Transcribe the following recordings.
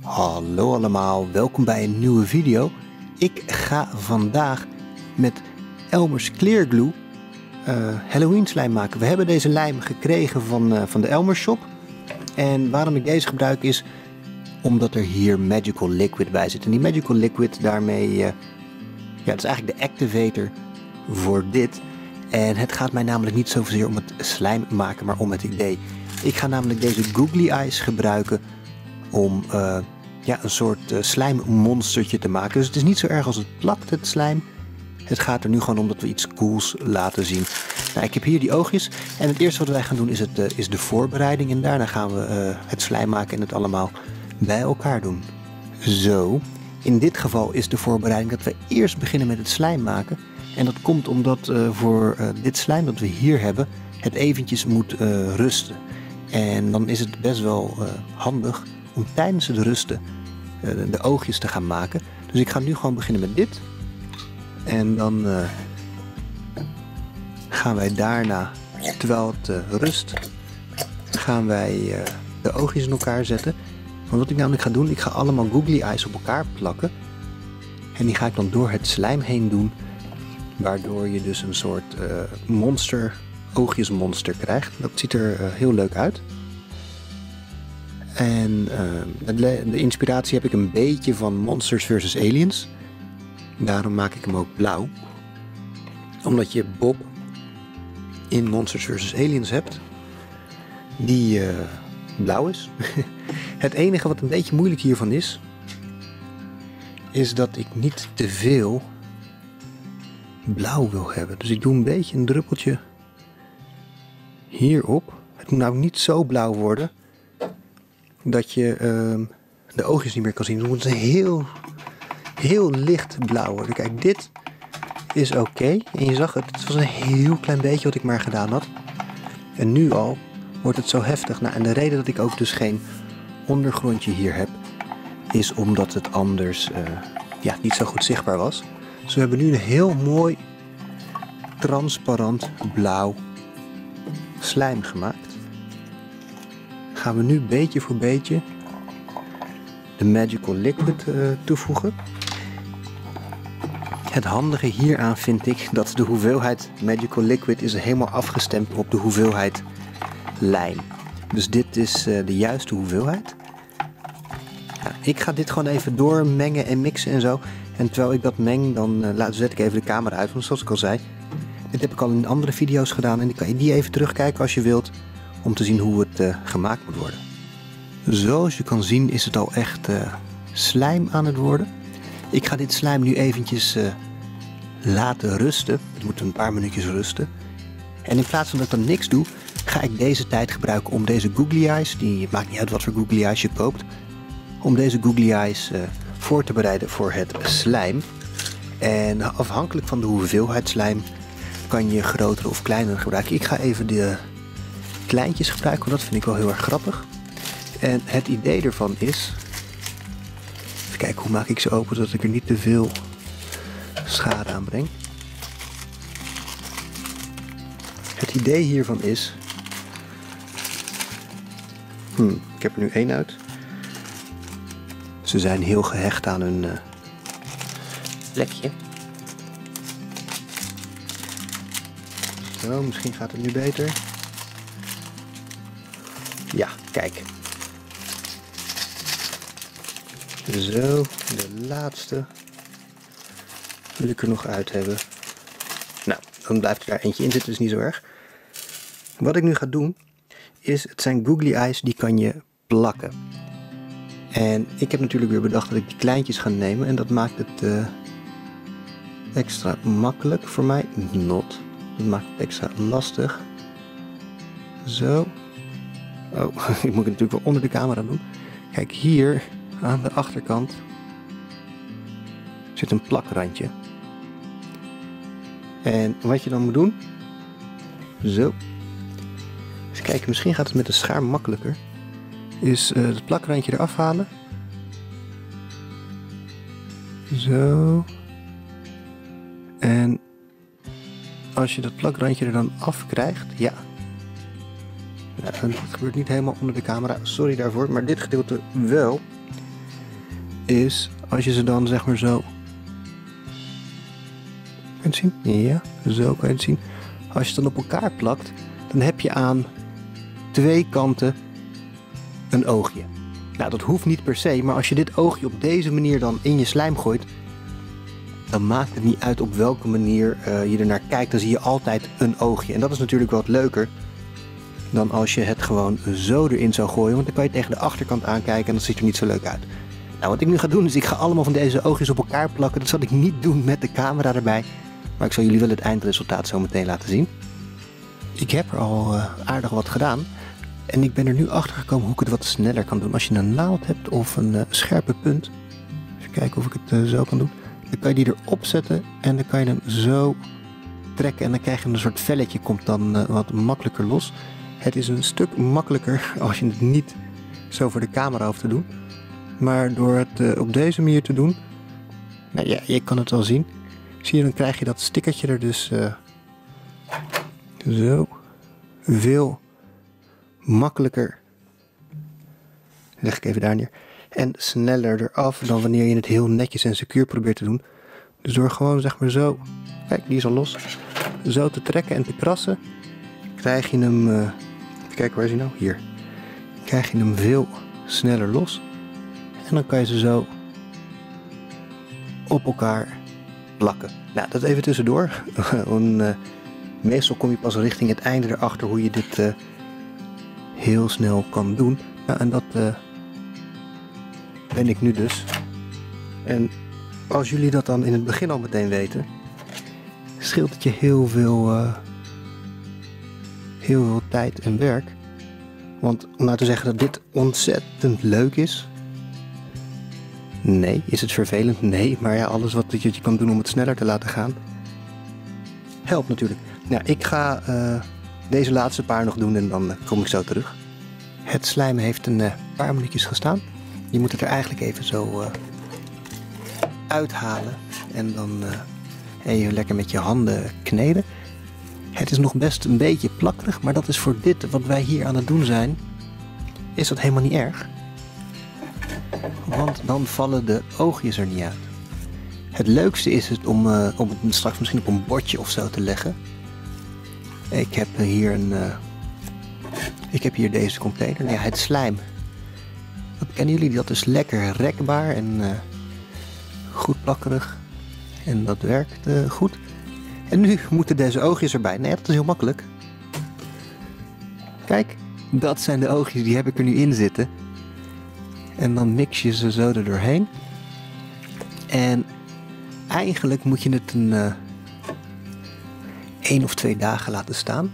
Hallo allemaal, welkom bij een nieuwe video. Ik ga vandaag met Elmer's Clear Glue Halloween slijm maken. We hebben deze lijm gekregen van de Elmer's Shop. En waarom ik deze gebruik is omdat er hier Magical Liquid bij zit. En die Magical Liquid daarmee, ja, dat is eigenlijk de activator voor dit. En het gaat mij namelijk niet zozeer om het slijm maken, maar om het idee. Ik ga namelijk deze Googly Eyes gebruiken om een soort slijmmonstertje te maken. Dus het is niet zo erg als het plakt, het slijm. Het gaat er nu gewoon om dat we iets cools laten zien. Nou, ik heb hier die oogjes. En het eerste wat wij gaan doen is de voorbereiding. En daarna gaan we het slijm maken en het allemaal bij elkaar doen. Zo. In dit geval is de voorbereiding dat we eerst beginnen met het slijm maken. En dat komt omdat voor dit slijm dat we hier hebben, het eventjes moet rusten. En dan is het best wel handig om tijdens het rusten de oogjes te gaan maken. Dus ik ga nu gewoon beginnen met dit. En dan gaan wij daarna, terwijl het rust, gaan wij de oogjes in elkaar zetten. Want wat ik namelijk ga doen, ik ga allemaal Googly Eyes op elkaar plakken. En die ga ik dan door het slijm heen doen. Waardoor je dus een soort oogjesmonster krijgt. Dat ziet er heel leuk uit. En de inspiratie heb ik een beetje van Monsters vs Aliens. Daarom maak ik hem ook blauw. Omdat je Bob in Monsters vs Aliens hebt. Die blauw is. Het enige wat een beetje moeilijk hiervan is dat ik niet te veel blauw wil hebben. Dus ik doe een beetje een druppeltje hierop. Het moet nou niet zo blauw worden dat je de oogjes niet meer kan zien. Dus het moet heel licht blauw worden. Kijk, dit is oké. En je zag het was een heel klein beetje wat ik maar gedaan had. En nu al wordt het zo heftig. Nou, en de reden dat ik ook dus geen ondergrondje hier heb, is omdat het anders niet zo goed zichtbaar was. Dus we hebben nu een heel mooi transparant blauw slijm gemaakt. Gaan we nu beetje voor beetje de Magical Liquid toevoegen. Het handige hieraan vind ik dat de hoeveelheid Magical Liquid is helemaal afgestemd op de hoeveelheid lijm. Dus dit is de juiste hoeveelheid. Nou, ik ga dit gewoon even doormengen en mixen en zo. En terwijl ik dat meng, dan zet ik even de camera uit. Want zoals ik al zei, dit heb ik al in andere video's gedaan. En dan kan je die even terugkijken als je wilt. Om te zien hoe het gemaakt moet worden. Zoals je kan zien is het al echt slijm aan het worden. Ik ga dit slijm nu eventjes laten rusten. Het moet een paar minuutjes rusten. En in plaats van dat ik dan niks doe, ga ik deze tijd gebruiken om deze Googly Eyes, het maakt niet uit wat voor Googly Eyes je koopt, om deze Googly Eyes voor te bereiden voor het slijm. En afhankelijk van de hoeveelheid slijm kan je grotere of kleinere gebruiken. Ik ga even de kleintjes gebruiken, want dat vind ik wel heel erg grappig. En het idee ervan is, even kijken hoe maak ik ze open zodat ik er niet te veel schade aan breng. Het idee hiervan is, ik heb er nu 1 uit. Ze zijn heel gehecht aan hun plekje. Zo, misschien gaat het nu beter. Ja, kijk. Zo, de laatste wil ik er nog uit hebben. Nou, dan blijft er daar eentje in zitten, dus niet zo erg. Wat ik nu ga doen, het zijn Googly Eyes, die kan je plakken. En ik heb natuurlijk weer bedacht dat ik die kleintjes ga nemen. En dat maakt het extra makkelijk voor mij. Dat maakt het extra lastig. Zo. Oh, ik moet het natuurlijk wel onder de camera doen. Kijk, hier aan de achterkant zit een plakrandje. En wat je dan moet doen, zo. Eens kijken, misschien gaat het met een schaar makkelijker. Is het plakrandje eraf halen. Zo. En als je dat plakrandje er dan af krijgt, ja. Nou, het gebeurt niet helemaal onder de camera, sorry daarvoor, maar dit gedeelte wel. is als je ze dan zeg maar zo... Kan je het zien? Ja, zo kan je het zien. Als je het dan op elkaar plakt, dan heb je aan 2 kanten een oogje. Nou, dat hoeft niet per se, maar als je dit oogje op deze manier dan in je slijm gooit, dan maakt het niet uit op welke manier je er naar kijkt. Dan zie je altijd een oogje. En dat is natuurlijk wat leuker dan als je het gewoon zo erin zou gooien. Want dan kan je tegen de achterkant aankijken en dat ziet er niet zo leuk uit. Nou, wat ik nu ga doen is ik ga allemaal van deze oogjes op elkaar plakken. Dat zal ik niet doen met de camera erbij. Maar ik zal jullie wel het eindresultaat zo meteen laten zien. Ik heb er al aardig wat gedaan. En ik ben er nu achter gekomen hoe ik het wat sneller kan doen. Als je een naald hebt of een scherpe punt. Even kijken of ik het zo kan doen. Dan kan je die erop zetten en dan kan je hem zo trekken. En dan krijg je een soort velletje, komt dan wat makkelijker los. Het is een stuk makkelijker als je het niet zo voor de camera hoeft te doen. Maar door het op deze manier te doen. Nou ja, je kan het wel zien. Zie je, dan krijg je dat stickertje er dus zo veel makkelijker. Leg ik even daar neer. En sneller eraf dan wanneer je het heel netjes en secuur probeert te doen. Dus door gewoon zeg maar zo, kijk die is al los, zo te trekken en te krassen, krijg je hem, even kijken waar is hij nou, hier. Krijg je hem veel sneller los. En dan kan je ze zo op elkaar plakken. Nou, dat even tussendoor. Meestal kom je pas richting het einde erachter hoe je dit heel snel kan doen. Nou, en dat ben ik nu dus. En als jullie dat dan in het begin al meteen weten, scheelt het je heel veel tijd en werk. Want om nou te zeggen dat dit ontzettend leuk is. Nee. Is het vervelend? Nee. Maar ja, alles wat je kan doen om het sneller te laten gaan, helpt natuurlijk. Nou, ik ga deze laatste paar nog doen en dan kom ik zo terug. Het slijm heeft een paar minuutjes gestaan. Je moet het er eigenlijk even zo uithalen en dan even lekker met je handen kneden. Het is nog best een beetje plakkerig, maar dat is voor dit wat wij hier aan het doen zijn, is dat helemaal niet erg. Want dan vallen de oogjes er niet uit. Het leukste is het om het straks misschien op een bordje of zo te leggen. Ik heb hier deze container. Nou ja, het slijm. Dat kennen jullie, dat is lekker rekbaar en goed plakkerig. En dat werkt goed. En nu moeten deze oogjes erbij. Nee, dat is heel makkelijk. Kijk, dat zijn de oogjes, die heb ik er nu in zitten. En dan mix je ze zo er doorheen. En eigenlijk moet je het 1 of 2 dagen laten staan.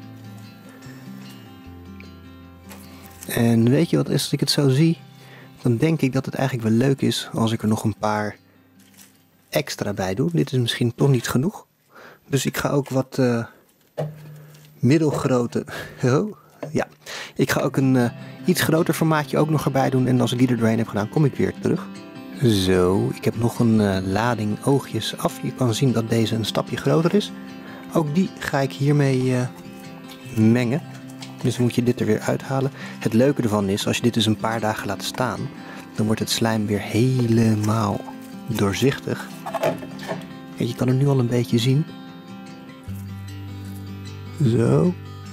En weet je wat, als ik het zo zie, dan denk ik dat het eigenlijk wel leuk is als ik er nog een paar extra bij doe. Dit is misschien toch niet genoeg. Dus ik ga ook wat middelgrote... ja, ik ga ook een iets groter formaatje ook nog erbij doen. En als ik die er doorheen heb gedaan, kom ik weer terug. Zo, ik heb nog een lading oogjes af. Je kan zien dat deze een stapje groter is. Ook die ga ik hiermee mengen. Dus dan moet je dit er weer uithalen. Het leuke ervan is, als je dit dus een paar dagen laat staan, dan wordt het slijm weer helemaal doorzichtig. Kijk, je kan er nu al een beetje zien. Zo.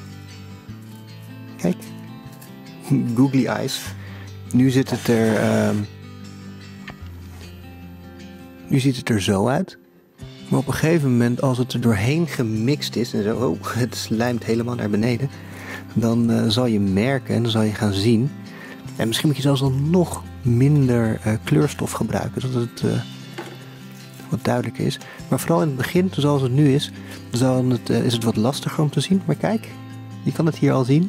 Kijk. Googly eyes. Nu zit het er... nu ziet het er zo uit. Maar op een gegeven moment, als het er doorheen gemixt is en zo, oh, het slijmt helemaal naar beneden, dan zal je merken en dan zal je gaan zien. En misschien moet je zelfs dan nog minder kleurstof gebruiken, zodat het wat duidelijker is. Maar vooral in het begin, zoals het nu is, is het wat lastiger om te zien. Maar kijk, je kan het hier al zien.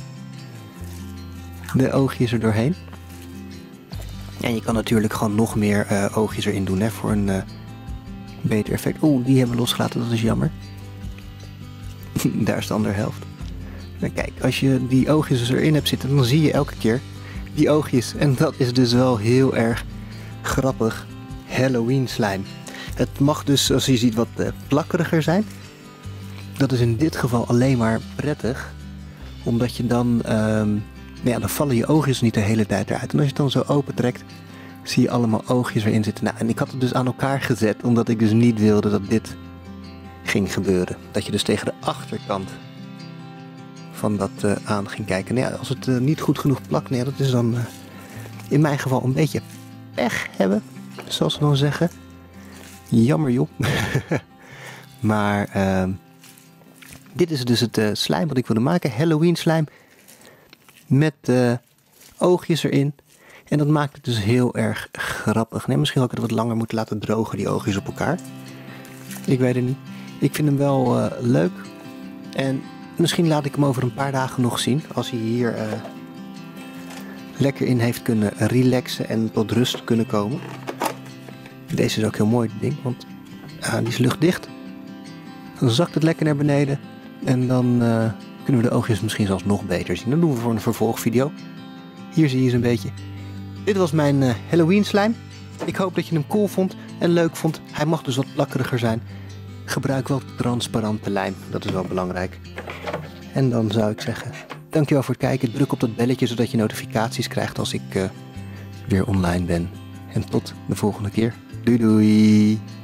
De oogjes er doorheen. En je kan natuurlijk gewoon nog meer oogjes erin doen, hè, voor een beter effect. Oeh, die hebben we losgelaten, dat is jammer. Daar is de andere helft. Nou, kijk, als je die oogjes dus erin hebt zitten, dan zie je elke keer die oogjes. En dat is dus wel heel erg grappig Halloween slijm. Het mag dus, zoals je ziet, wat plakkeriger zijn. Dat is in dit geval alleen maar prettig. Omdat je dan... dan vallen je oogjes niet de hele tijd eruit. En als je het dan zo open trekt, zie je allemaal oogjes erin zitten. Nou, en ik had het dus aan elkaar gezet, omdat ik dus niet wilde dat dit ging gebeuren. Dat je dus tegen de achterkant van dat aan ging kijken. Nou ja, als het niet goed genoeg plakt, nee, dat is dan in mijn geval een beetje pech hebben, zoals we dan zeggen. Jammer joh. Maar dit is dus het slijm wat ik wilde maken. Halloween slijm met oogjes erin. En dat maakt het dus heel erg grappig. Nee, misschien had ik het wat langer moeten laten drogen, die oogjes op elkaar. Ik weet het niet. Ik vind hem wel leuk. En misschien laat ik hem over een paar dagen nog zien. Als hij hier lekker in heeft kunnen relaxen en tot rust kunnen komen. Deze is ook heel mooi, dit ding. Want die is luchtdicht. Dan zakt het lekker naar beneden. En dan kunnen we de oogjes misschien zelfs nog beter zien. Dat doen we voor een vervolgvideo. Hier zie je ze een beetje. Dit was mijn Halloween slijm. Ik hoop dat je hem cool vond en leuk vond. Hij mag dus wat plakkeriger zijn. Gebruik wel transparante lijm. Dat is wel belangrijk. En dan zou ik zeggen, dankjewel voor het kijken. Druk op dat belletje zodat je notificaties krijgt als ik weer online ben. En tot de volgende keer. Doei doei!